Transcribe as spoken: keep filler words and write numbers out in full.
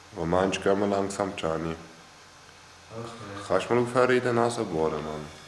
Was meinst du, gehen wir langsam, Gianni? Okay. Kannst du mal aufhören in der Nase bohren, Mann?